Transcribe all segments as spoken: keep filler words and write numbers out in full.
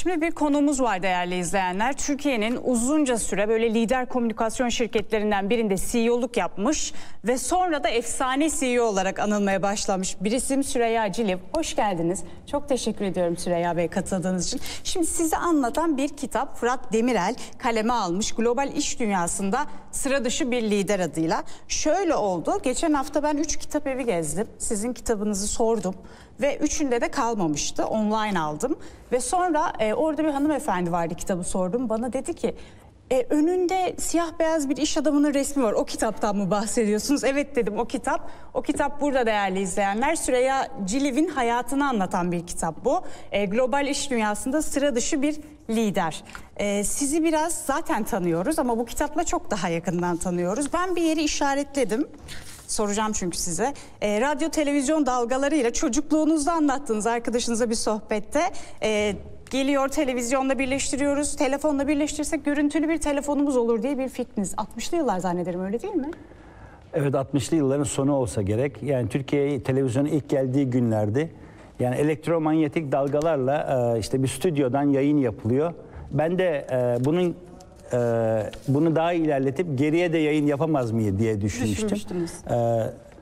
Şimdi bir konuğumuz var değerli izleyenler. Türkiye'nin uzunca süre böyle lider komünikasyon şirketlerinden birinde C E O'luk yapmış ve sonra da efsane C E O olarak anılmaya başlamış bir isim Süreyya Ciliv. Hoş geldiniz. Çok teşekkür ediyorum Süreyya Bey katıldığınız için. Şimdi sizi anlatan bir kitap Fırat Demirel kaleme almış. Global iş dünyasında sıra dışı bir lider adıyla. Şöyle oldu. Geçen hafta ben üç kitap evi gezdim. Sizin kitabınızı sordum. Ve üçünde de kalmamıştı. Online aldım. Ve sonra e, orada bir hanımefendi vardı, kitabı sordum. Bana dedi ki e, önünde siyah beyaz bir iş adamının resmi var. O kitaptan mı bahsediyorsunuz? Evet dedim, o kitap. O kitap burada değerli izleyenler. Süreyya Ciliv'in hayatını anlatan bir kitap bu. E, global iş dünyasında sıra dışı bir lider. E, sizi biraz zaten tanıyoruz ama bu kitapla çok daha yakından tanıyoruz. Ben bir yeri işaretledim. Soracağım çünkü size. E, radyo, televizyon dalgalarıyla çocukluğunuzda anlattığınız arkadaşınıza bir sohbette e, geliyor televizyonla birleştiriyoruz, telefonla birleştirirsek görüntülü bir telefonumuz olur diye bir fikriniz. altmışlı yıllar zannederim, öyle değil mi? Evet, altmışlı yılların sonu olsa gerek. Yani Türkiye'ye televizyonun ilk geldiği günlerdi. Yani elektromanyetik dalgalarla işte bir stüdyodan yayın yapılıyor. Ben de bunun Ee, bunu daha ilerletip geriye de yayın yapamaz mıyım diye düşünmüştüm. Ee,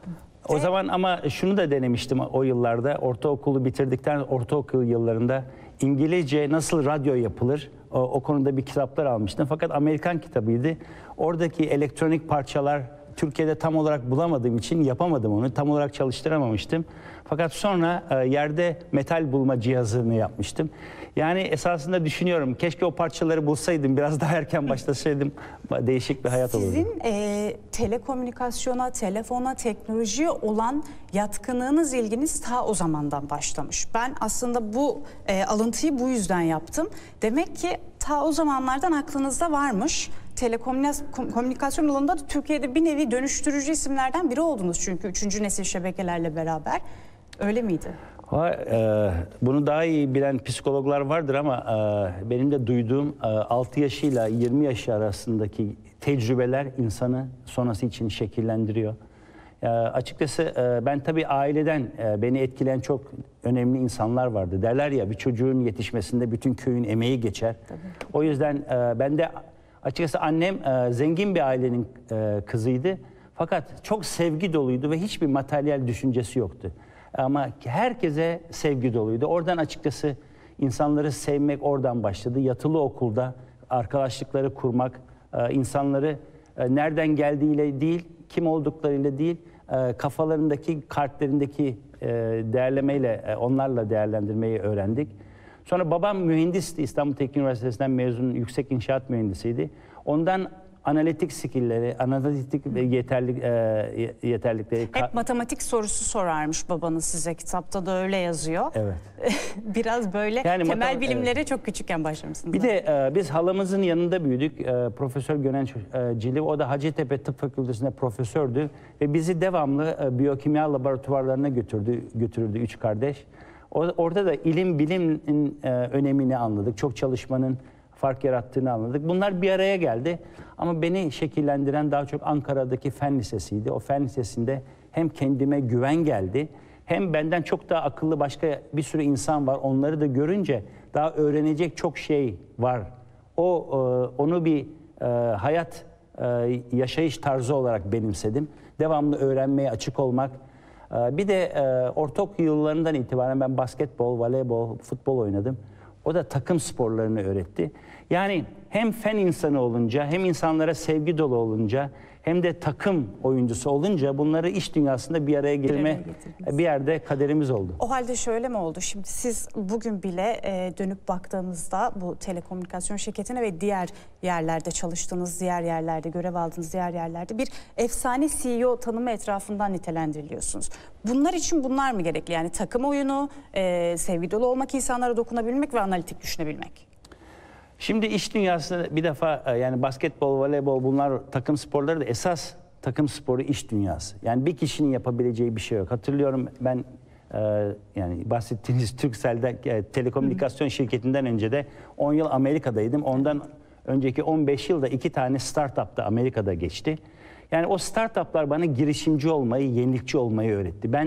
o zaman ama şunu da denemiştim o yıllarda. Ortaokulu bitirdikten ortaokul yıllarında İngilizce nasıl radyo yapılır o, o konuda bir kitaplar almıştım. Fakat Amerikan kitabıydı. Oradaki elektronik parçalar Türkiye'de tam olarak bulamadığım için yapamadım onu. Tam olarak çalıştıramamıştım. Fakat sonra e, yerde metal bulma cihazını yapmıştım. Yani esasında düşünüyorum, keşke o parçaları bulsaydım, biraz daha erken başlasaydım, değişik bir hayat olurdu. Sizin e, telekomünikasyona, telefona, teknolojiye olan yatkınlığınız, ilginiz ta o zamandan başlamış. Ben aslında bu e, alıntıyı bu yüzden yaptım. Demek ki ta o zamanlardan aklınızda varmış. Telekomünikasyon alanında da Türkiye'de bir nevi dönüştürücü isimlerden biri oldunuz çünkü üçüncü nesil şebekelerle beraber. Öyle miydi? Ha, e, bunu daha iyi bilen psikologlar vardır ama e, benim de duyduğum e, altı yaşıyla yirmi yaş arasındaki tecrübeler insanı sonrası için şekillendiriyor. E, açıkçası e, ben tabii aileden e, beni etkileyen çok önemli insanlar vardı. Derler ya, bir çocuğun yetişmesinde bütün köyün emeği geçer. Tabii. O yüzden e, ben de açıkçası annem e, zengin bir ailenin e, kızıydı. Fakat çok sevgi doluydu ve hiçbir materyal düşüncesi yoktu. Ama herkese sevgi doluydu. Oradan açıkçası insanları sevmek oradan başladı. Yatılı okulda arkadaşlıkları kurmak, insanları nereden geldiğiyle değil, kim olduklarıyla değil, kafalarındaki, kalplerindeki değerlemeyle, onlarla değerlendirmeyi öğrendik. Sonra babam mühendisti. İstanbul Teknik Üniversitesi'nden mezun, yüksek inşaat mühendisiydi. Ondan analitik skill'leri, analitik yeterlik, e, yeterlikleri... Hep matematik sorusu sorarmış babanız size, kitapta da öyle yazıyor. Evet. Biraz böyle yani temel bilimlere evet. Çok küçükken başlamışsınız. Bir de e, biz halamızın yanında büyüdük. E, Profesör Gönenç e, Ciliv, o da Hacettepe Tıp Fakültesi'nde profesördü. Ve bizi devamlı e, biyokimya laboratuvarlarına götürdü, götürürdü üç kardeş. O, orada da ilim, bilimin e, önemini anladık. Çok çalışmanın fark yarattığını anladık. Bunlar bir araya geldi. Ama beni şekillendiren daha çok Ankara'daki Fen Lisesi'ydi. O Fen Lisesi'nde hem kendime güven geldi, hem benden çok daha akıllı başka bir sürü insan var. Onları da görünce daha öğrenecek çok şey var. O onu bir hayat yaşayış tarzı olarak benimsedim. Devamlı öğrenmeye açık olmak. Bir de ortaokul yıllarından itibaren ben basketbol, voleybol, futbol oynadım. O da takım sporlarını öğretti. Yani hem fen insanı olunca, hem insanlara sevgi dolu olunca, hem de takım oyuncusu olunca bunları iş dünyasında bir araya getirme bir yerde kaderimiz oldu. O halde şöyle mi oldu? Şimdi siz bugün bile e, dönüp baktığınızda bu telekomünikasyon şirketine ve diğer yerlerde çalıştığınız, diğer yerlerde görev aldığınız diğer yerlerde bir efsane C E O tanımı etrafından nitelendiriliyorsunuz. Bunlar için bunlar mı gerekli? Yani takım oyunu, e, sevgi dolu olmak, insanlara dokunabilmek ve analitik düşünebilmek. Şimdi iş dünyasında bir defa yani basketbol, voleybol, bunlar takım sporları da esas takım sporu iş dünyası. Yani bir kişinin yapabileceği bir şey yok. Hatırlıyorum ben e, yani bahsettiğiniz Turkcell'de e, telekomünikasyon şirketinden önce de on yıl Amerika'daydım. Ondan önceki on beş yılda iki tane startup'ta Amerika'da geçti. Yani o startup'lar bana girişimci olmayı, yenilikçi olmayı öğretti. Ben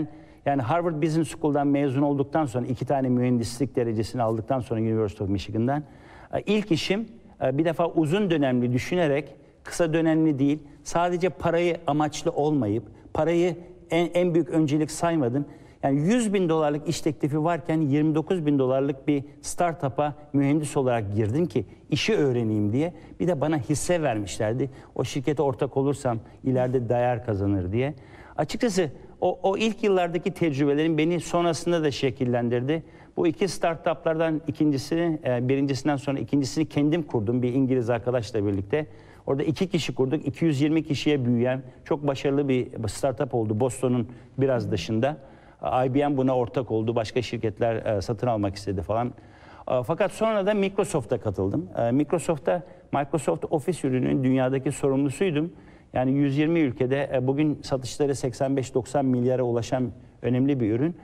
Yani Harvard Business School'dan mezun olduktan sonra iki tane mühendislik derecesini aldıktan sonra University of Michigan'dan ilk işim bir defa uzun dönemli düşünerek, kısa dönemli değil, sadece parayı amaçlı olmayıp parayı en, en büyük öncelik saymadım. Yani yüz bin dolarlık iş teklifi varken yirmi dokuz bin dolarlık bir startup'a mühendis olarak girdim ki işi öğreneyim diye. Bir de bana hisse vermişlerdi. O şirkete ortak olursam ileride değer kazanır diye. Açıkçası o, o ilk yıllardaki tecrübelerim beni sonrasında da şekillendirdi. Bu iki startuplardan ikincisini, birincisinden sonra ikincisini kendim kurdum bir İngiliz arkadaşla birlikte. Orada iki kişi kurduk. iki yüz yirmi kişiye büyüyen çok başarılı bir startup oldu Boston'un biraz dışında. I B M buna ortak oldu. Başka şirketler satın almak istedi falan. Fakat sonra da Microsoft'a katıldım. Microsoft'ta Microsoft Office ürününün dünyadaki sorumlusuydum. Yani yüz yirmi ülkede bugün satışları seksen beş doksan milyara ulaşan önemli bir ürün.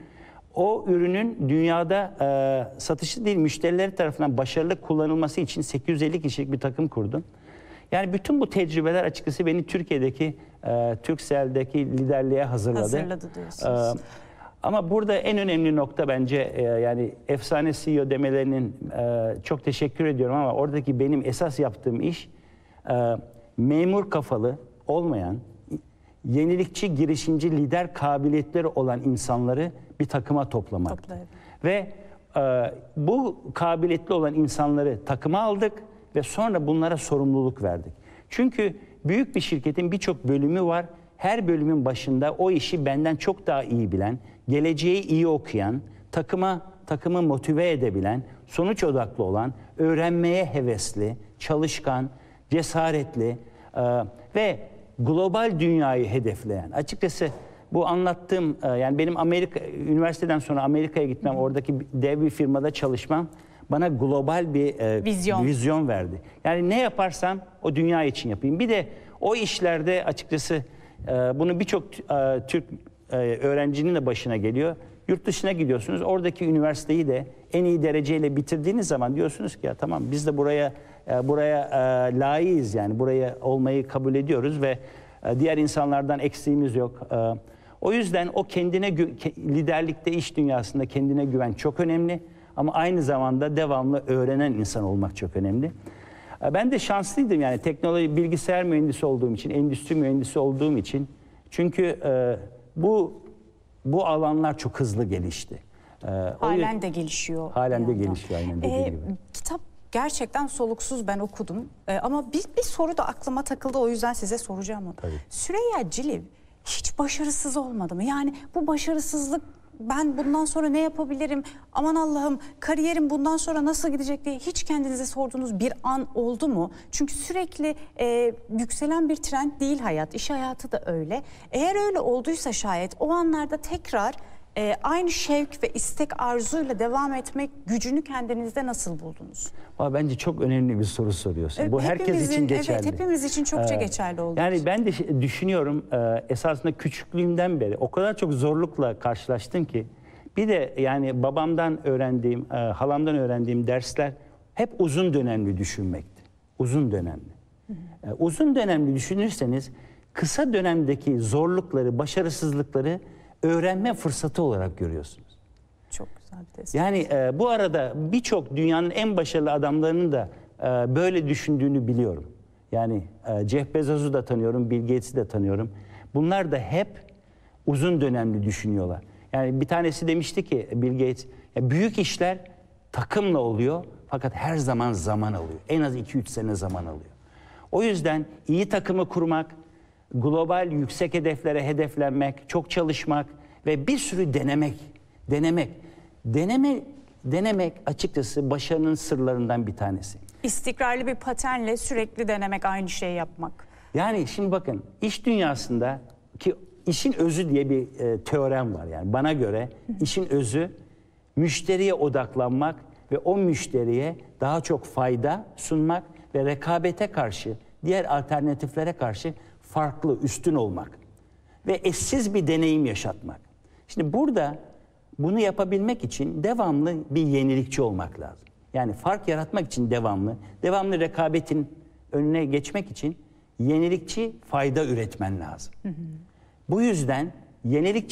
O ürünün dünyada e, satışı değil müşterileri tarafından başarılı kullanılması için sekiz yüz elli kişilik bir takım kurdum. Yani bütün bu tecrübeler açıkçası beni Türkiye'deki, e, Turkcell'deki liderliğe hazırladı. Hazırladı diyorsunuz. E, ama burada en önemli nokta bence e, yani efsane C E O demelerinin e, çok teşekkür ediyorum ama oradaki benim esas yaptığım iş e, memur kafalı olmayan, yenilikçi, girişimci, lider kabiliyetleri olan insanları bir takıma toplamak. Toplayalım. Ve e, bu kabiliyetli olan insanları takıma aldık ve sonra bunlara sorumluluk verdik. Çünkü büyük bir şirketin birçok bölümü var. Her bölümün başında o işi benden çok daha iyi bilen, geleceği iyi okuyan, takıma takımı motive edebilen, sonuç odaklı olan, öğrenmeye hevesli, çalışkan, cesaretli e, ve global dünyayı hedefleyen. Açıkçası bu anlattığım e, yani benim Amerika üniversiteden sonra Amerika'ya gitmem, oradaki dev bir firmada çalışmam bana global bir e, Vizyon. vizyon verdi. Yani ne yaparsam o dünya için yapayım. Bir de o işlerde açıkçası e, bunu birçok e, Türk e, öğrencinin de başına geliyor. Yurt dışına gidiyorsunuz. Oradaki üniversiteyi de en iyi dereceyle bitirdiğiniz zaman diyorsunuz ki ya tamam biz de buraya e, buraya e, layığız yani buraya olmayı kabul ediyoruz ve e, diğer insanlardan eksiğimiz yok. E, o yüzden o kendine liderlikte iş dünyasında kendine güven çok önemli ama aynı zamanda devamlı öğrenen insan olmak çok önemli. E, ben de şanslıydım yani teknoloji bilgisayar mühendisi olduğum için, endüstri mühendisi olduğum için çünkü e, bu Bu alanlar çok hızlı gelişti. Ee, halen de gelişiyor. Halen de gelişiyor aynen dediğim ee, gibi. Kitap gerçekten soluksuz ben okudum. Ee, ama bir, bir soru da aklıma takıldı o yüzden size soracağım onu. Tabii. Süreyya Ciliv hiç başarısız olmadı mı? Yani bu başarısızlık ben bundan sonra ne yapabilirim? Aman Allah'ım kariyerim bundan sonra nasıl gidecek diye hiç kendinize sorduğunuz bir an oldu mu? Çünkü sürekli e, yükselen bir trend değil hayat. İş hayatı da öyle. Eğer öyle olduysa şayet o anlarda tekrar e, aynı şevk ve istek arzuyla devam etmek gücünü kendinizde nasıl buldunuz? Aa, bence çok önemli bir soru soruyorsun. Bu herkes Hepimizin, için geçerli. Evet hepimiz için çokça Ee, geçerli oldu. Yani ben de düşünüyorum e, esasında küçüklüğümden beri o kadar çok zorlukla karşılaştım ki bir de yani babamdan öğrendiğim, e, halamdan öğrendiğim dersler hep uzun dönemli düşünmekti. Uzun dönemli. Hı hı. E, uzun dönemli düşünürseniz kısa dönemdeki zorlukları, başarısızlıkları öğrenme fırsatı olarak görüyorsunuz. Çok güzel bir tespit. Yani e, bu arada birçok dünyanın en başarılı adamlarının da e, böyle düşündüğünü biliyorum. Yani e, Jeff Bezos'u da tanıyorum, Bill Gates'i de tanıyorum. Bunlar da hep uzun dönemli düşünüyorlar. Yani bir tanesi demişti ki Bill Gates, ya büyük işler takımla oluyor fakat her zaman zaman alıyor. En az iki üç sene zaman alıyor. O yüzden iyi takımı kurmak, global yüksek hedeflere hedeflenmek, çok çalışmak ve bir sürü denemek, denemek. Deneme, denemek açıkçası başarının sırlarından bir tanesi. İstikrarlı bir paternle sürekli denemek, aynı şeyi yapmak. Yani şimdi bakın iş dünyasında ki işin özü diye bir e, teorem var. Yani bana göre işin özü müşteriye odaklanmak ve o müşteriye daha çok fayda sunmak ve rekabete karşı, diğer alternatiflere karşı farklı, üstün olmak ve eşsiz bir deneyim yaşatmak. Şimdi burada bunu yapabilmek için devamlı bir yenilikçi olmak lazım. Yani fark yaratmak için devamlı, devamlı rekabetin önüne geçmek için yenilikçi fayda üretmen lazım. Hı hı. Bu yüzden yenilikçi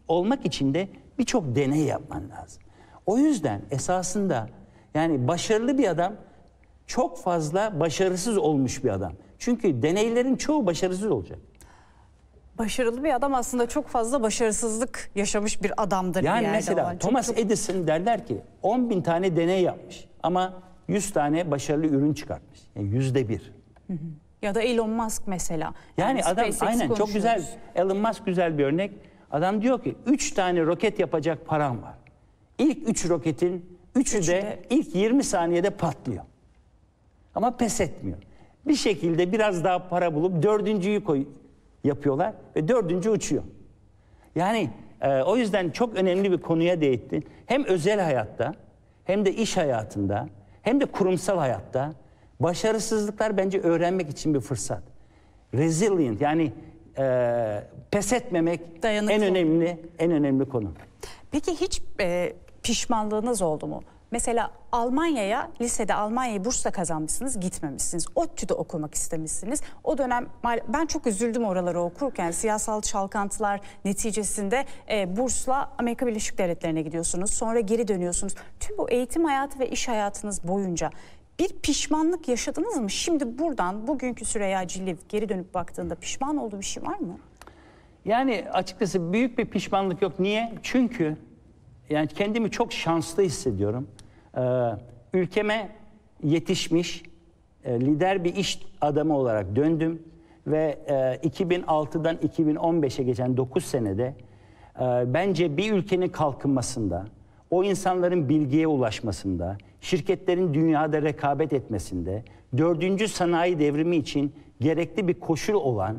olmak için de birçok deney yapman lazım. O yüzden esasında yani başarılı bir adam çok fazla başarısız olmuş bir adam. Çünkü deneylerin çoğu başarısız olacak. Başarılı bir adam aslında çok fazla başarısızlık yaşamış bir adamdır. Yani bir yerde mesela olan. Çok, Thomas çok... Edison derler ki on bin tane deney yapmış ama yüz tane başarılı ürün çıkartmış. Yani yüzde bir. Ya da Elon Musk mesela. Yani, yani adam SpaceX aynen çok güzel. konuşuyoruz. Elon Musk güzel bir örnek. Adam diyor ki üç tane roket yapacak param var. İlk üç roketin üçü, Üçü de, de- ilk yirmi saniyede patlıyor. Ama pes etmiyor. Bir şekilde biraz daha para bulup dördüncüyü koy, yapıyorlar ve dördüncü uçuyor. Yani e, o yüzden çok önemli bir konuya değindin. Hem özel hayatta hem de iş hayatında hem de kurumsal hayatta başarısızlıklar bence öğrenmek için bir fırsat. Resilient yani e, pes etmemek Dayanıklı. en önemli en önemli konu. Peki hiç e, pişmanlığınız oldu mu? Mesela Almanya'ya, lisede Almanya'yı bursla kazanmışsınız, gitmemişsiniz. ODTÜ'de okumak istemişsiniz. O dönem ben çok üzüldüm oraları okurken. Siyasal çalkantılar neticesinde e, bursla Amerika Birleşik Devletleri'ne gidiyorsunuz. Sonra geri dönüyorsunuz. Tüm bu eğitim hayatı ve iş hayatınız boyunca bir pişmanlık yaşadınız mı? Şimdi buradan bugünkü Süreyya Cilliv geri dönüp baktığında pişman olduğu bir şey var mı? Yani açıkçası büyük bir pişmanlık yok. Niye? Çünkü yani kendimi çok şanslı hissediyorum. Ee, ülkeme yetişmiş, e, lider bir iş adamı olarak döndüm ve e, iki bin altıdan iki bin on beşe geçen dokuz senede e, bence bir ülkenin kalkınmasında, o insanların bilgiye ulaşmasında, şirketlerin dünyada rekabet etmesinde, dördüncü sanayi devrimi için gerekli bir koşul olan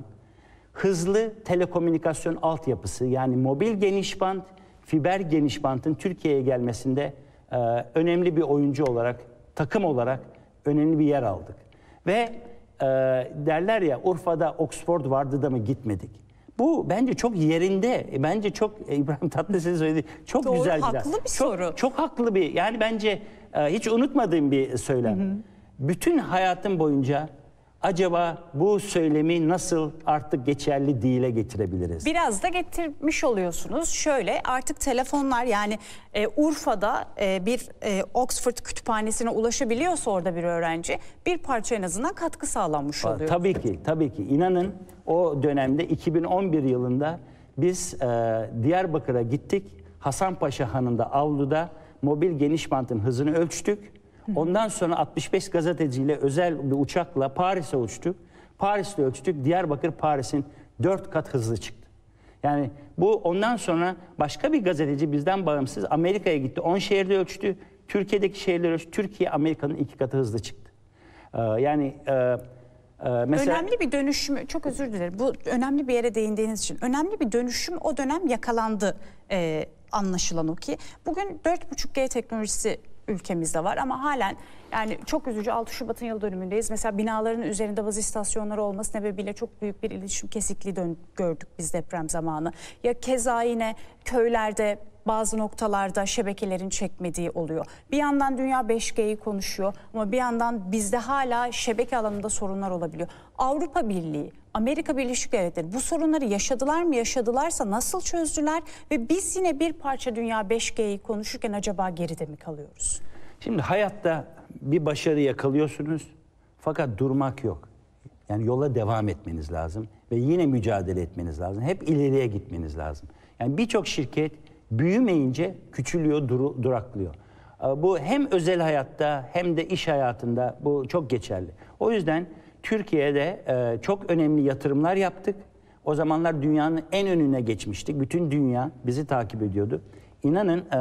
hızlı telekomünikasyon altyapısı yani mobil geniş bant, fiber geniş bantın Türkiye'ye gelmesinde e, önemli bir oyuncu olarak, takım olarak önemli bir yer aldık. Ve e, derler ya Urfa'da Oxford vardı da mı gitmedik. Bu bence çok yerinde, bence çok e, İbrahim Tatlıses'in söylediği çok Doğru, güzel bir haklı bir çok, soru. Çok haklı bir yani bence e, hiç unutmadığım bir söylem. Hı hı. Bütün hayatım boyunca acaba bu söylemi nasıl artık geçerli dile getirebiliriz? Biraz da getirmiş oluyorsunuz. Şöyle artık telefonlar yani e, Urfa'da e, bir e, Oxford kütüphanesine ulaşabiliyorsa orada bir öğrenci bir parça en azından katkı sağlanmış oluyor. Tabii ki, tabii ki. İnanın o dönemde iki bin on bir yılında biz e, Diyarbakır'a gittik. Hasanpaşa Hanı'nda avluda mobil geniş bantın hızını ölçtük. Ondan sonra altmış beş gazeteciyle özel bir uçakla Paris'e uçtuk. Paris'te ölçtük. Diyarbakır Paris'in dört kat hızlı çıktı. Yani bu ondan sonra başka bir gazeteci bizden bağımsız Amerika'ya gitti. on şehirde ölçtü. Türkiye'deki şehirleri ölçtü. Türkiye Amerika'nın iki katı hızlı çıktı. Ee, yani e, e, mesela... Önemli bir dönüşüm, çok özür dilerim. Bu önemli bir yere değindiğiniz için. Önemli bir dönüşüm o dönem yakalandı e, anlaşılan o ki. Bugün dört buçuk G teknolojisi ülkemizde var ama halen yani çok üzücü altı Şubat'ın yıl dönümündeyiz. Mesela binaların üzerinde baz istasyonları olması nedeniyle çok büyük bir iletişim kesikliği dön- gördük biz deprem zamanı. Ya keza yine köylerde bazı noktalarda şebekelerin çekmediği oluyor. Bir yandan dünya beş G'yi konuşuyor ama bir yandan bizde hala şebeke alanında sorunlar olabiliyor. Avrupa Birliği, Amerika Birleşik Devletleri bu sorunları yaşadılar mı? Yaşadılarsa nasıl çözdüler? Ve biz yine bir parça dünya beş G'yi konuşurken acaba geride mi kalıyoruz? Şimdi hayatta bir başarı yakalıyorsunuz fakat durmak yok. Yani yola devam etmeniz lazım ve yine mücadele etmeniz lazım. Hep ileriye gitmeniz lazım. Yani birçok şirket büyümeyince küçülüyor, dur, duraklıyor. Bu hem özel hayatta hem de iş hayatında bu çok geçerli. O yüzden Türkiye'de e, çok önemli yatırımlar yaptık. O zamanlar dünyanın en önüne geçmiştik. Bütün dünya bizi takip ediyordu. İnanın e,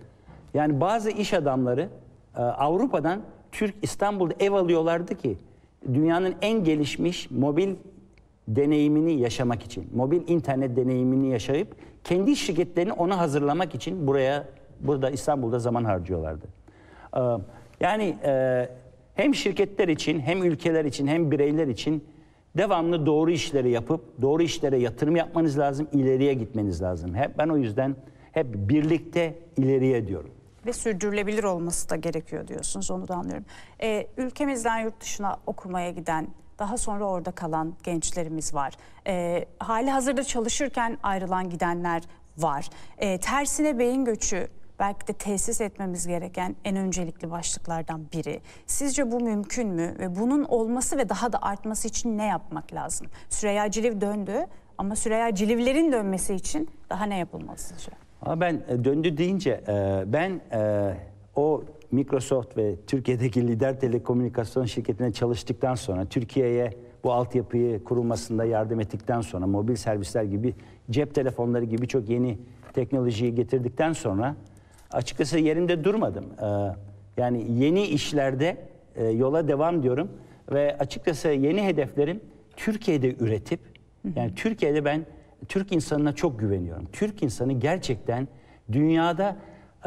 yani bazı iş adamları e, Avrupa'dan Türk İstanbul'da ev alıyorlardı ki dünyanın en gelişmiş mobil deneyimini yaşamak için, mobil internet deneyimini yaşayıp kendi şirketlerini ona hazırlamak için buraya, burada İstanbul'da zaman harcıyorlardı. Ee, yani e, hem şirketler için, hem ülkeler için, hem bireyler için devamlı doğru işleri yapıp, doğru işlere yatırım yapmanız lazım, ileriye gitmeniz lazım. Hep ben o yüzden hep birlikte ileriye diyorum. Ve sürdürülebilir olması da gerekiyor diyorsunuz, onu da anlıyorum. Ee, ülkemizden yurt dışına okumaya giden, daha sonra orada kalan gençlerimiz var. Ee, hali hazırda çalışırken ayrılan gidenler var. E, tersine beyin göçü belki de tesis etmemiz gereken en öncelikli başlıklardan biri. Sizce bu mümkün mü ve bunun olması ve daha da artması için ne yapmak lazım? Süreyya Ciliv döndü ama Süreyya Cilivlerin dönmesi için daha ne yapılmalı sizce? Ama ben döndü deyince ben o Microsoft ve Türkiye'deki lider telekomünikasyon şirketine çalıştıktan sonra, Türkiye'ye bu altyapıyı kurulmasında yardım ettikten sonra, mobil servisler gibi, cep telefonları gibi birçok yeni teknolojiyi getirdikten sonra açıkçası yerimde durmadım. Yani yeni işlerde yola devam diyorum ve açıkçası yeni hedeflerim Türkiye'de üretip, yani Türkiye'de ben Türk insanına çok güveniyorum. Türk insanı gerçekten dünyada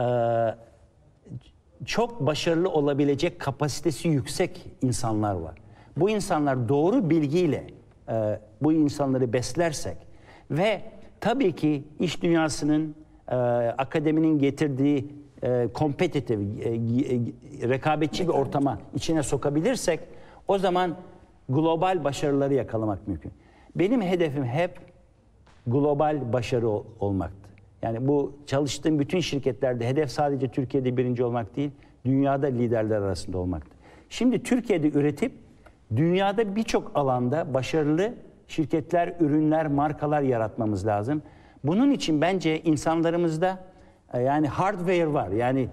çok başarılı olabilecek kapasitesi yüksek insanlar var. Bu insanlar doğru bilgiyle e, bu insanları beslersek ve tabii ki iş dünyasının, e, akademinin getirdiği e, kompetitif, e, e, rekabetçi bir ortama içine sokabilirsek o zaman global başarıları yakalamak mümkün. Benim hedefim hep global başarı ol, olmaktı. Yani bu çalıştığım bütün şirketlerde hedef sadece Türkiye'de birinci olmak değil, dünyada liderler arasında olmaktı. Şimdi Türkiye'de üretip dünyada birçok alanda başarılı şirketler, ürünler, markalar yaratmamız lazım. Bunun için bence insanlarımızda yani hardware var. Yani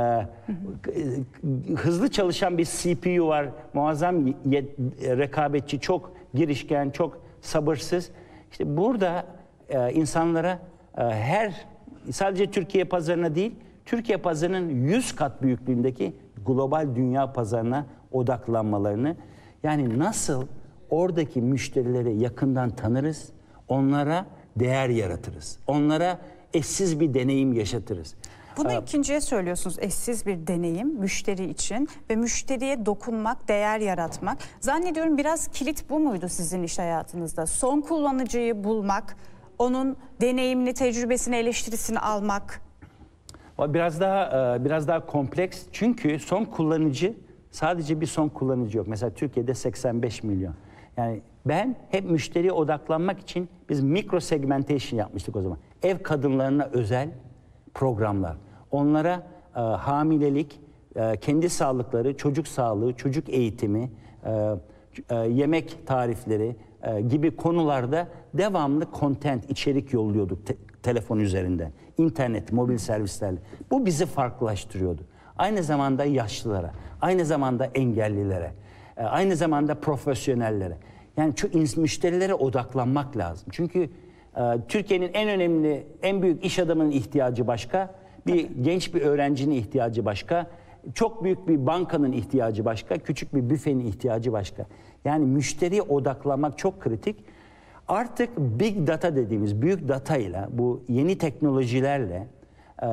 e, hızlı çalışan bir C P U var. Muazzam rekabetçi, çok girişken, çok sabırsız. İşte burada e, insanlara e, her sadece Türkiye pazarına değil, Türkiye pazarının yüz kat büyüklüğündeki global dünya pazarına odaklanmalarını, yani nasıl oradaki müşterileri yakından tanırız, onlara değer yaratırız, onlara eşsiz bir deneyim yaşatırız. Bunu Ee, ikinciye söylüyorsunuz, eşsiz bir deneyim müşteri için ve müşteriye dokunmak, değer yaratmak. Zannediyorum biraz kilit bu muydu sizin iş hayatınızda? Son kullanıcıyı bulmak, onun deneyimini, tecrübesini, eleştirisini almak. Biraz daha biraz daha kompleks, çünkü son kullanıcı sadece bir son kullanıcı yok. Mesela Türkiye'de seksen beş milyon. Yani ben hep müşteriye odaklanmak için biz mikro segmentation yapmıştık o zaman. Ev kadınlarına özel programlar. Onlara e, hamilelik, e, kendi sağlıkları, çocuk sağlığı, çocuk eğitimi, e, e, yemek tarifleri e, gibi konularda devamlı content, içerik yolluyorduk te telefon üzerinden. İnternet, mobil servislerle. Bu bizi farklılaştırıyordu. Aynı zamanda yaşlılara, aynı zamanda engellilere, e, aynı zamanda profesyonellere. Yani şu müşterilere odaklanmak lazım. Çünkü e, Türkiye'nin en önemli, en büyük iş adamının ihtiyacı başka, bir Tabii. genç bir öğrencinin ihtiyacı başka, çok büyük bir bankanın ihtiyacı başka, küçük bir büfenin ihtiyacı başka. Yani müşteriye odaklanmak çok kritik. Artık big data dediğimiz büyük data ile, bu yeni teknolojilerle e,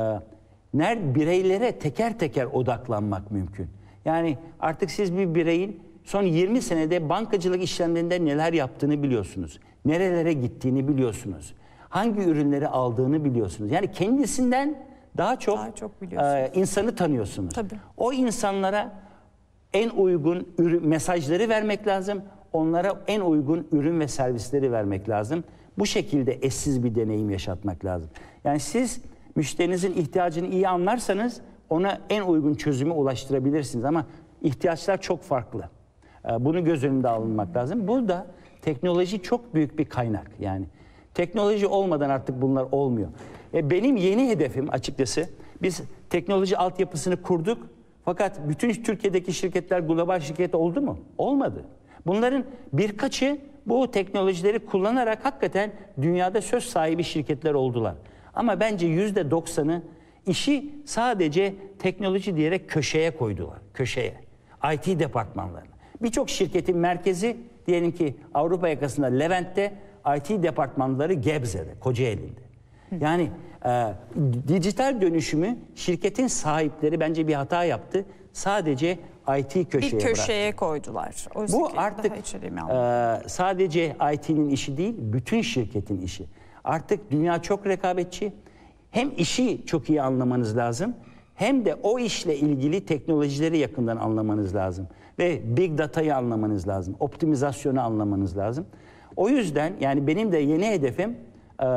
ner bireylere teker teker odaklanmak mümkün. Yani artık siz bir bireyin son yirmi senede bankacılık işlemlerinde neler yaptığını biliyorsunuz. Nerelere gittiğini biliyorsunuz. Hangi ürünleri aldığını biliyorsunuz. Yani kendisinden daha çok, daha çok e, insanı tanıyorsunuz. Tabii. O insanlara en uygun ürün, mesajları vermek lazım. Onlara en uygun ürün ve servisleri vermek lazım. Bu şekilde eşsiz bir deneyim yaşatmak lazım. Yani siz müşterinizin ihtiyacını iyi anlarsanız ona en uygun çözümü ulaştırabilirsiniz. Ama ihtiyaçlar çok farklı. Bunu göz önünde alınmak lazım. Burada teknoloji çok büyük bir kaynak. Yani teknoloji olmadan artık bunlar olmuyor. E benim yeni hedefim açıkçası, biz teknoloji altyapısını kurduk. Fakat bütün Türkiye'deki şirketler global şirket oldu mu? Olmadı. Bunların birkaçı bu teknolojileri kullanarak hakikaten dünyada söz sahibi şirketler oldular. Ama bence yüzde doksanı işi sadece teknoloji diyerek köşeye koydular. Köşeye. I T departmanlarına. Birçok şirketin merkezi diyelim ki Avrupa yakasında Levent'te, I T departmanları Gebze'de, Kocaeli'nde. Yani e, dijital dönüşümü şirketin sahipleri bence bir hata yaptı. Sadece I T köşeye bir köşeye bıraktı. koydular. Oysa Bu artık e, sadece I T'nin işi değil, bütün şirketin işi. Artık dünya çok rekabetçi. Hem işi çok iyi anlamanız lazım, hem de o işle ilgili teknolojileri yakından anlamanız lazım. Ve Big Data'yı anlamanız lazım, optimizasyonu anlamanız lazım. O yüzden yani benim de yeni hedefim e,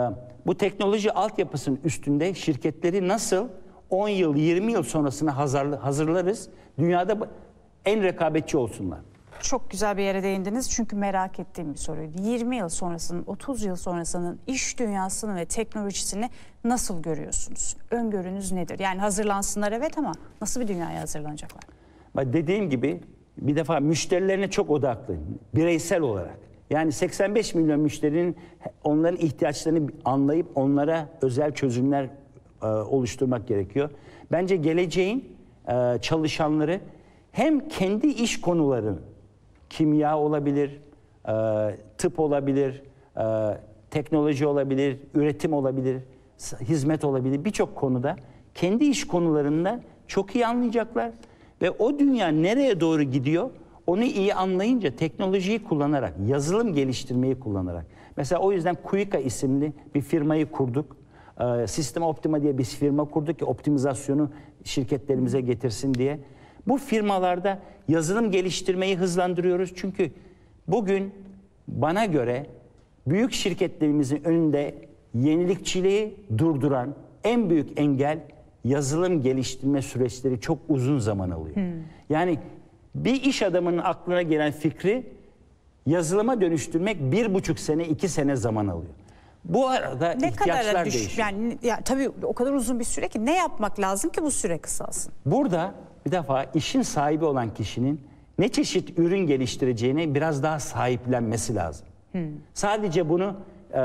bu teknoloji altyapısının üstünde şirketleri nasıl on yıl, yirmi yıl sonrasına hazırla- hazırlarız, dünyada en rekabetçi olsunlar. Çok güzel bir yere değindiniz çünkü merak ettiğim bir soruydu. yirmi yıl sonrasının, otuz yıl sonrasının iş dünyasını ve teknolojisini nasıl görüyorsunuz? Öngörünüz nedir? Yani hazırlansınlar evet ama nasıl bir dünyaya hazırlanacaklar? Bak dediğim gibi bir defa müşterilerine çok odaklı, bireysel olarak. Yani seksen beş milyon müşterinin onların ihtiyaçlarını anlayıp onlara özel çözümler e, oluşturmak gerekiyor. Bence geleceğin e, çalışanları hem kendi iş konularını, kimya olabilir, e, tıp olabilir, e, teknoloji olabilir, üretim olabilir, hizmet olabilir, birçok konuda kendi iş konularında çok iyi anlayacaklar ve o dünya nereye doğru gidiyor onu iyi anlayınca teknolojiyi kullanarak, yazılım geliştirmeyi kullanarak. Mesela o yüzden Kuika isimli bir firmayı kurduk. E, Sistem Optima diye bir firma kurduk ki optimizasyonu şirketlerimize getirsin diye. Bu firmalarda yazılım geliştirmeyi hızlandırıyoruz. Çünkü bugün bana göre büyük şirketlerimizin önünde yenilikçiliği durduran en büyük engel yazılım geliştirme süreçleri çok uzun zaman alıyor. Hmm. Yani bir iş adamının aklına gelen fikri yazılıma dönüştürmek bir buçuk sene, iki sene zaman alıyor. Bu arada ne ihtiyaçlar kadar düş, değişiyor. Yani ya, tabii o kadar uzun bir süre ki ne yapmak lazım ki bu süre kısalsın? Burada bir defa işin sahibi olan kişinin ne çeşit ürün geliştireceğini biraz daha sahiplenmesi lazım. Hmm. Sadece bunu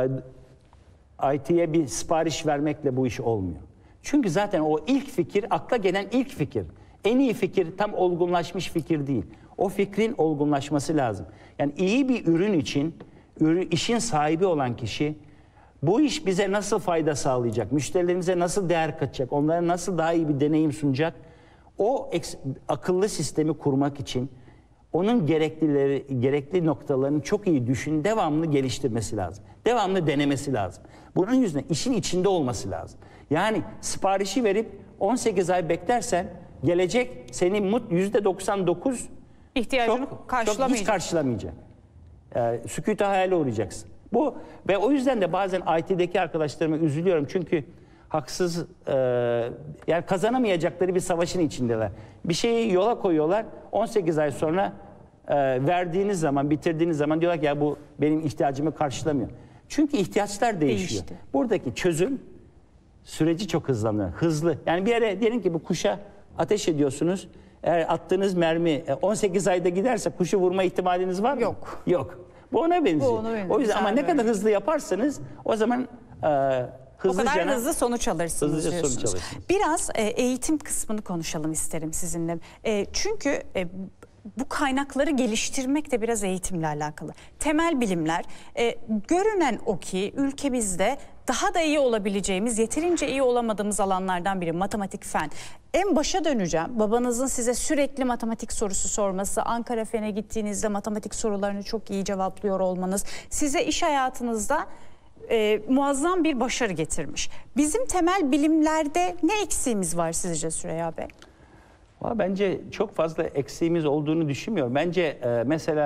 e, I T'ye bir sipariş vermekle bu iş olmuyor. Çünkü zaten o ilk fikir, akla gelen ilk fikir. En iyi fikir tam olgunlaşmış fikir değil. O fikrin olgunlaşması lazım. Yani iyi bir ürün için ürün, işin sahibi olan kişi bu iş bize nasıl fayda sağlayacak, müşterilerimize nasıl değer katacak, onlara nasıl daha iyi bir deneyim sunacak, o eks, akıllı sistemi kurmak için onun gereklileri, gerekli noktalarını çok iyi düşün, devamlı geliştirmesi lazım. Devamlı denemesi lazım. Bunun yüzünden işin içinde olması lazım. Yani siparişi verip on sekiz ay beklersen gelecek seni mut yüzde doksan dokuz ihtiyacını çok, karşılamayacak. Çok hiç karşılamayacak. Ee, sükût-i hayale uğrayacaksın. Bu ve o yüzden de bazen I T'deki arkadaşlarıma üzülüyorum çünkü haksız e, yani kazanamayacakları bir savaşın içindeler. Bir şeyi yola koyuyorlar. on sekiz ay sonra e, verdiğiniz zaman, bitirdiğiniz zaman diyorlar ki ya bu benim ihtiyacımı karşılamıyor. Çünkü ihtiyaçlar değişiyor. Değişti. Buradaki çözüm süreci çok hızlanıyor. Hızlı. Yani bir yere diyelim ki bu kuşa ateş ediyorsunuz. Eğer attığınız mermi on sekiz ayda giderse kuşu vurma ihtimaliniz var mı? Yok. Yok. Bu ona benziyor. Bu ona benziyor. O yüzden ama ne kadar hızlı yaparsanız o zaman e, hızlıca, o kadar hızlı sonuç alırsınız hızlıca diyorsunuz. Sonuç alırsınız. Biraz e, eğitim kısmını konuşalım isterim sizinle. E, çünkü e, bu kaynakları geliştirmek de biraz eğitimle alakalı. Temel bilimler e, görünen o ki ülkemizde daha da iyi olabileceğimiz, yeterince iyi olamadığımız alanlardan biri matematik, fen. En başa döneceğim. Babanızın size sürekli matematik sorusu sorması, Ankara Fen'e gittiğinizde matematik sorularını çok iyi cevaplıyor olmanız, size iş hayatınızda e, muazzam bir başarı getirmiş. Bizim temel bilimlerde ne eksiğimiz var sizce Süreyya Bey? Bence çok fazla eksiğimiz olduğunu düşünmüyorum. Bence e, mesela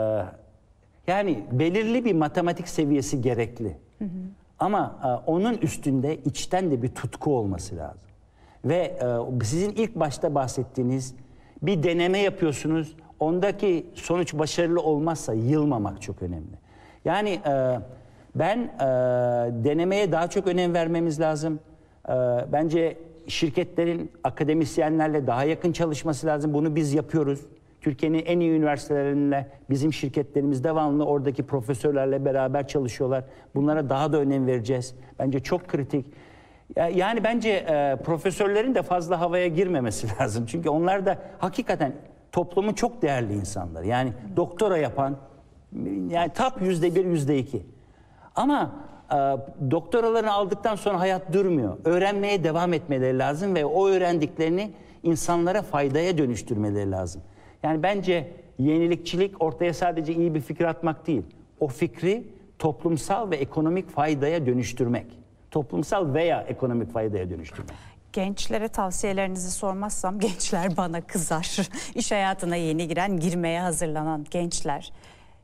e, yani belirli bir matematik seviyesi gerekli. Hı hı. Ama e, onun üstünde içten de bir tutku olması lazım. Ve e, sizin ilk başta bahsettiğiniz bir deneme yapıyorsunuz. Ondaki sonuç başarılı olmazsa yılmamak çok önemli. Yani e, ben e, denemeye daha çok önem vermemiz lazım. E, bence şirketlerin akademisyenlerle daha yakın çalışması lazım. Bunu biz yapıyoruz. Türkiye'nin en iyi üniversitelerinde bizim şirketlerimiz devamlı oradaki profesörlerle beraber çalışıyorlar. Bunlara daha da önem vereceğiz. Bence çok kritik. Yani bence e, profesörlerin de fazla havaya girmemesi lazım. Çünkü onlar da hakikaten toplumun çok değerli insanlar. Yani doktora yapan, yani top yüzde bir, yüzde iki. Ama e, doktoralarını aldıktan sonra hayat durmuyor. Öğrenmeye devam etmeleri lazım ve o öğrendiklerini insanlara faydaya dönüştürmeleri lazım. Yani bence yenilikçilik ortaya sadece iyi bir fikir atmak değil. O fikri toplumsal ve ekonomik faydaya dönüştürmek. Toplumsal veya ekonomik faydaya dönüştürmek. Gençlere tavsiyelerinizi sormazsam gençler bana kızar. İş hayatına yeni giren, girmeye hazırlanan gençler.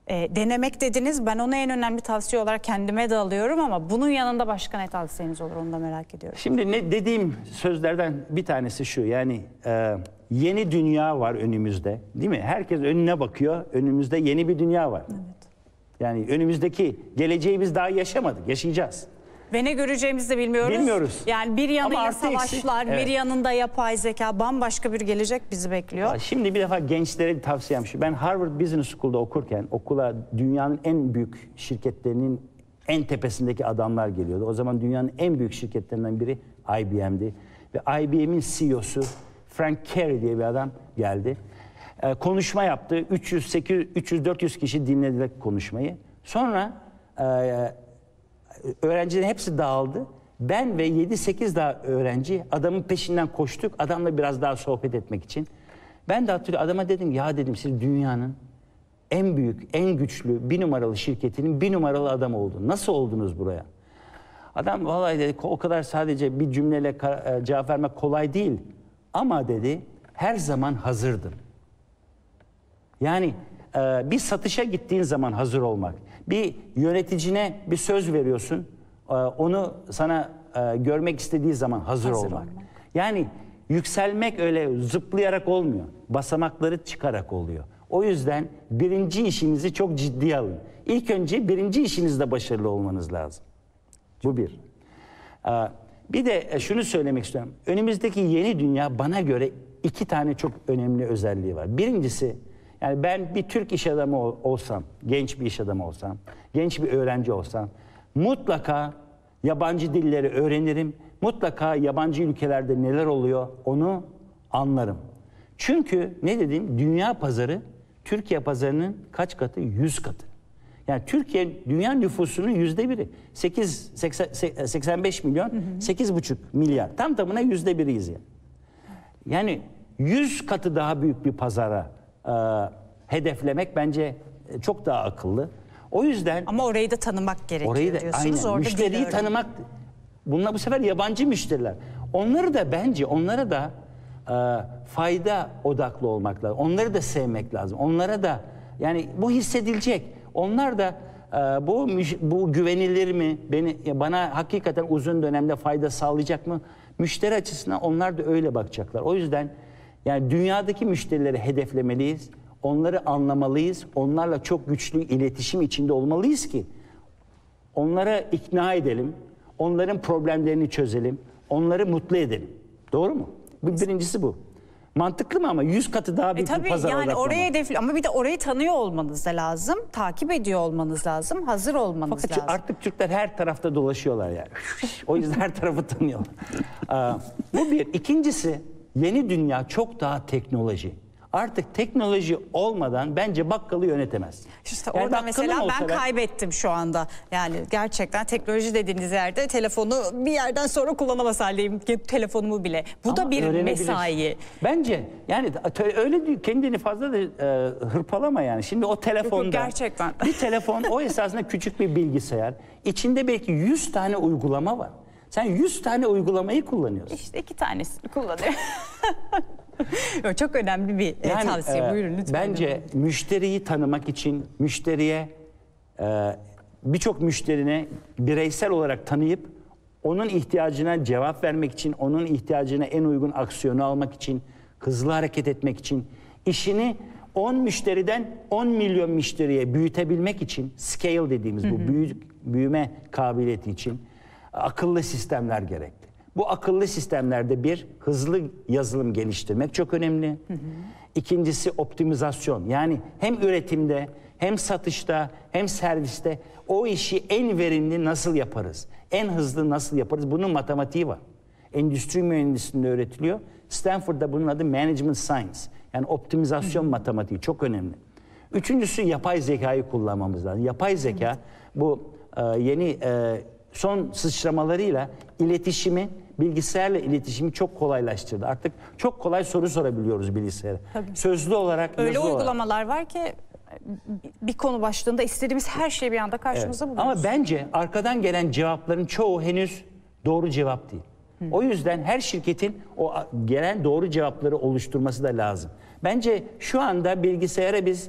E, denemek dediniz. Ben onu en önemli tavsiye olarak kendime de alıyorum ama bunun yanında başka ne tavsiyeniz olur onu da merak ediyorum. Şimdi ne dediğim sözlerden bir tanesi şu. Yani e, yeni dünya var önümüzde, değil mi? Herkes önüne bakıyor. Önümüzde yeni bir dünya var. Evet. Yani önümüzdeki geleceği biz daha yaşamadık. Yaşayacağız. Ve ne göreceğimizi de bilmiyoruz. Bilmiyoruz. Yani bir yanıyla artı eksi, savaşlar, evet. bir yanında yapay zeka, bambaşka bir gelecek bizi bekliyor. Şimdi bir defa gençlere tavsiyem şu. Ben Harvard Business School'da okurken okula dünyanın en büyük şirketlerinin en tepesindeki adamlar geliyordu. O zaman dünyanın en büyük şirketlerinden biri I B M'di. Ve I B M'in C E O'su Frank Carey diye bir adam geldi. Ee, konuşma yaptı. üç yüz dört yüz kişi dinlediler konuşmayı. Sonra e, öğrencilerin hepsi dağıldı. Ben ve yedi sekiz daha öğrenci adamın peşinden koştuk. Adamla biraz daha sohbet etmek için. Ben de hatırlıyorum, adama dedim ya dedim siz dünyanın en büyük, en güçlü bir numaralı şirketinin bir numaralı adam oldun. Nasıl oldunuz buraya? Adam vallahi dedi o kadar sadece bir cümleyle cevap vermek kolay değil. Ama dedi her zaman hazırdım. Yani e, bir satışa gittiğin zaman hazır olmak. Bir yöneticine bir söz veriyorsun. E, onu sana e, görmek istediği zaman hazır, Hazır olmak. olmak. Yani yükselmek öyle zıplayarak olmuyor. Basamakları çıkarak oluyor. O yüzden birinci işinizi çok ciddiye alın. İlk önce birinci işinizde başarılı olmanız lazım. Bu bir. Ee, bir de şunu söylemek istiyorum. Önümüzdeki yeni dünya bana göre iki tane çok önemli özelliği var. Birincisi, yani ben bir Türk iş adamı olsam, genç bir iş adamı olsam, genç bir öğrenci olsam, mutlaka yabancı dilleri öğrenirim. Mutlaka yabancı ülkelerde neler oluyor onu anlarım. Çünkü ne dedim? Dünya pazarı Türkiye pazarının kaç katı? Yüz katı. Yani Türkiye dünya nüfusunun yüzde biri. sekiz, seksen beş milyon, sekiz buçuk milyar. Tam tamına yüzde biriyiz yani. Yani yüz katı daha büyük bir pazara e, hedeflemek bence çok daha akıllı. O yüzden ama orayı da tanımak gerekiyor orayı da, diyorsunuz. aynen, Orada müşteriyi tanımak. Bunlar bu sefer yabancı müşteriler. Onları da bence onlara da e, fayda odaklı olmak lazım. Onları da sevmek lazım. Onlara da yani bu hissedilecek. Onlar da e, bu bu güvenilir mi? Beni bana hakikaten uzun dönemde fayda sağlayacak mı? Müşteri açısından onlar da öyle bakacaklar. O yüzden yani dünyadaki müşterileri hedeflemeliyiz. Onları anlamalıyız. Onlarla çok güçlü iletişim içinde olmalıyız ki onlara ikna edelim. Onların problemlerini çözelim. Onları mutlu edelim. Doğru mu? Bu birincisi bu. Mantıklı mı ama yüz katı daha büyük e tabii bir pazar yani odaklama. oraya hedefli ama bir de orayı tanıyor olmanız da lazım. Takip ediyor olmanız lazım. Hazır olmanız Fakat lazım. artık Türkler her tarafta dolaşıyorlar yani. O yüzden her tarafı tanıyorlar. Aa, bu bir. İkincisi yeni dünya çok daha teknoloji. Artık teknoloji olmadan bence bakkalı yönetemez. İşte Yani orada bakkalın mesela olsa ben kaybettim şu anda. Yani gerçekten teknoloji dediğiniz yerde telefonu bir yerden sonra kullanamaz haldeyim. Telefonumu bile. Bu da Ama bir öğrenebilirsin. mesai. Bence yani öyle değil, kendini fazla da e, hırpalama yani. Şimdi o telefonda Yok, gerçekten. bir telefon o esasında küçük bir bilgisayar. İçinde belki yüz tane uygulama var. Sen yüz tane uygulamayı kullanıyorsun. İşte iki tanesini kullanıyor. Yok, çok önemli bir e, Yani, tavsiye. e, Buyurun lütfen. Bence müşteriyi tanımak için müşteriye e, birçok müşterine bireysel olarak tanıyıp onun ihtiyacına cevap vermek için, onun ihtiyacına en uygun aksiyonu almak için, hızlı hareket etmek için, işini on müşteriden on milyon müşteriye büyütebilmek için, scale dediğimiz bu büyük, büyüme kabiliyeti için akıllı sistemler gerekli. Bu akıllı sistemlerde bir, hızlı yazılım geliştirmek çok önemli. Hı hı. İkincisi optimizasyon. Yani hem üretimde, hem satışta, hem serviste o işi en verimli nasıl yaparız? En hızlı nasıl yaparız? Bunun matematiği var. Endüstri mühendisliğinde öğretiliyor. Stanford'da bunun adı Management Science. Yani optimizasyon hı hı. matematiği çok önemli. Üçüncüsü yapay zekayı kullanmamız lazım. Yapay zeka bu e, yeni e, son sıçramalarıyla iletişimi, bilgisayarla iletişimi çok kolaylaştırdı. Artık çok kolay soru sorabiliyoruz bilgisayara. Tabii. Sözlü olarak, öyle yazılı uygulamalar olarak. var ki bir konu başlığında istediğimiz her şeyi bir anda karşımıza Evet. buluyoruz. Ama bence arkadan gelen cevapların çoğu henüz doğru cevap değil. Hı. O yüzden her şirketin o gelen doğru cevapları oluşturması da lazım. Bence şu anda bilgisayara biz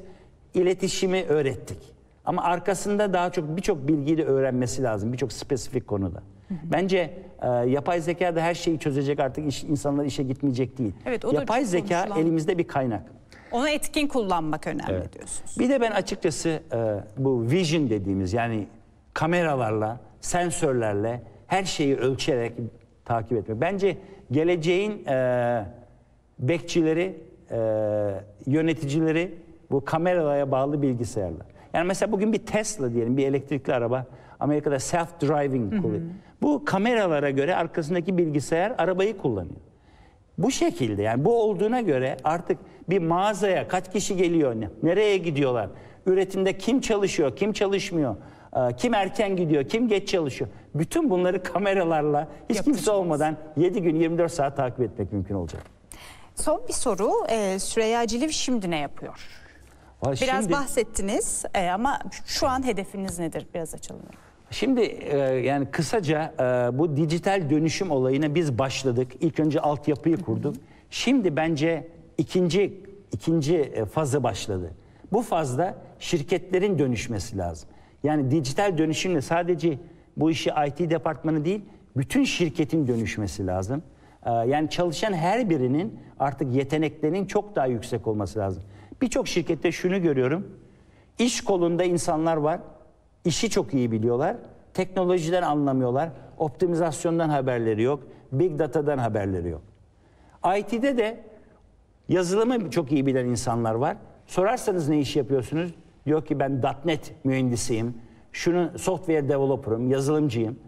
iletişimi öğrettik. Ama arkasında daha çok birçok bilgiyi de öğrenmesi lazım. Birçok spesifik konuda. Hı hı. Bence e, yapay zeka da her şeyi çözecek, artık iş, insanlar işe gitmeyecek değil. Evet, o da yapay zeka konuşulan. elimizde bir kaynak. Onu etkin kullanmak önemli Evet. diyorsunuz. Bir de ben açıkçası e, bu vision dediğimiz, yani kameralarla, sensörlerle her şeyi ölçerek takip etmek. Bence geleceğin e, bekçileri, e, yöneticileri bu kameralara bağlı bilgisayarlar. Yani mesela bugün bir Tesla diyelim, bir elektrikli araba Amerika'da self-driving kullanıyor. Bu kameralara göre arkasındaki bilgisayar arabayı kullanıyor. Bu şekilde, yani bu olduğuna göre artık bir mağazaya kaç kişi geliyor, nereye gidiyorlar, üretimde kim çalışıyor, kim çalışmıyor, kim erken gidiyor, kim geç çalışıyor. Bütün bunları kameralarla hiç Yapacağız. kimse olmadan yedi gün yirmi dört saat takip etmek mümkün olacak. Son bir soru. Ee, Süreyya Ciliv şimdi ne yapıyor? Vallahi Biraz şimdi, bahsettiniz e, ama şu an hedefiniz nedir? Biraz açalım. Şimdi e, yani kısaca e, bu dijital dönüşüm olayına biz başladık. İlk önce altyapıyı kurduk. Şimdi bence ikinci ikinci e, fazı başladı. Bu fazda şirketlerin dönüşmesi lazım. Yani dijital dönüşümle sadece bu işi I T departmanı değil, bütün şirketin dönüşmesi lazım. E, yani çalışan her birinin artık yeteneklerinin çok daha yüksek olması lazım. Birçok şirkette şunu görüyorum. İş kolunda insanlar var. İşi çok iyi biliyorlar. Teknolojiden anlamıyorlar. Optimizasyondan haberleri yok. Big Data'dan haberleri yok. I T'de de yazılımı çok iyi bilen insanlar var. Sorarsanız ne iş yapıyorsunuz? Diyor ki ben .NET mühendisiyim. Şunu software developer'ım, yazılımcıyım.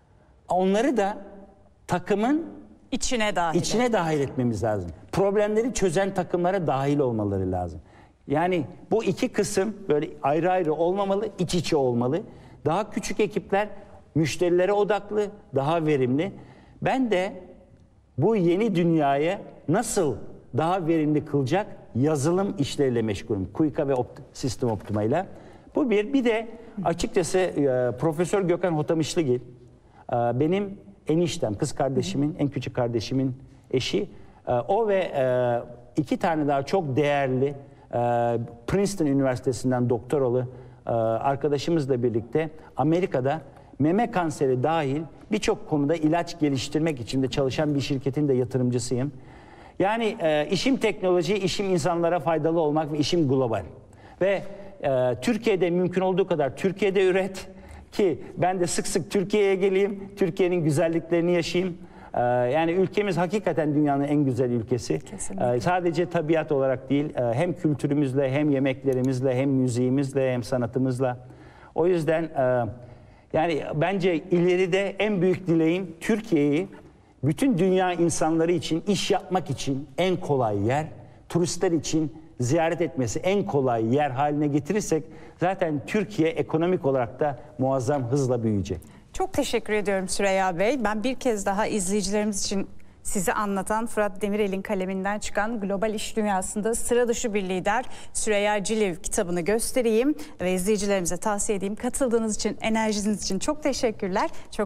Onları da takımın İçine dahil. İçine dahil etmemiz lazım. Problemleri çözen takımlara dahil olmaları lazım. Yani bu iki kısım böyle ayrı ayrı olmamalı, iç içe olmalı. Daha küçük ekipler müşterilere odaklı, daha verimli. Ben de bu yeni dünyayı nasıl daha verimli kılacak yazılım işleriyle meşgulüm. Kuika ve Opt- System Optima'yla. Bu bir. Bir de açıkçası e, Profesör Gökhan Hotamışlıgil, e, benim eniştem, kız kardeşimin, en küçük kardeşimin eşi. E, o ve e, iki tane daha çok değerli e, Princeton Üniversitesi'nden doktoralı e, arkadaşımızla birlikte Amerika'da meme kanseri dahil birçok konuda ilaç geliştirmek için de çalışan bir şirketin de yatırımcısıyım. Yani e, işim teknoloji, işim insanlara faydalı olmak ve işim global. Ve e, Türkiye'de mümkün olduğu kadar Türkiye'de üret ki ben de sık sık Türkiye'ye geleyim, Türkiye'nin güzelliklerini yaşayayım. E, yani ülkemiz hakikaten dünyanın en güzel ülkesi. E, sadece tabiat olarak değil, e, hem kültürümüzle, hem yemeklerimizle, hem müziğimizle, hem sanatımızla. O yüzden e, yani bence ileride en büyük dileğim Türkiye'yi bütün dünya insanları için iş yapmak için en kolay yer, turistler için ziyaret etmesi en kolay yer haline getirirsek zaten Türkiye ekonomik olarak da muazzam hızla büyüyecek. Çok teşekkür ediyorum Süreyya Bey. Ben bir kez daha izleyicilerimiz için sizi anlatan Fırat Demirel'in kaleminden çıkan Global İş Dünyası'nda sıra dışı bir lider Süreyya Ciliv kitabını göstereyim ve izleyicilerimize tavsiye edeyim. Katıldığınız için, enerjiniz için çok teşekkürler. Çok